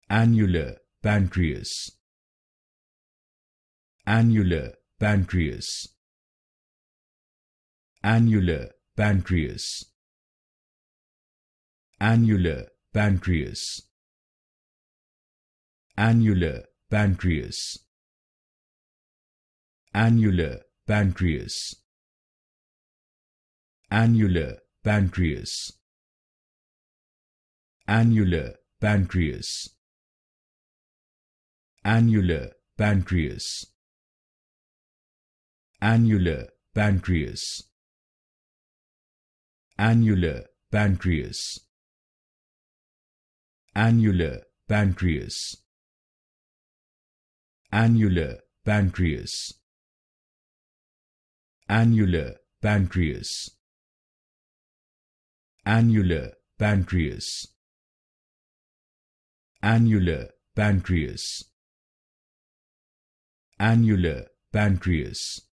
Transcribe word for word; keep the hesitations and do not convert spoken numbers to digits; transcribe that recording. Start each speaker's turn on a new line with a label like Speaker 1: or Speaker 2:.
Speaker 1: Annular pancreas. Annular pancreas. Annular pancreas. Annular pancreas. Annular pancreas. Annular pancreas. Annular pancreas. Annular pancreas. Annular pancreas. Annular pancreas. Annular pancreas. Annular pancreas. Annular pancreas. Annular pancreas. Annular pancreas. Annular pancreas. Annular pancreas.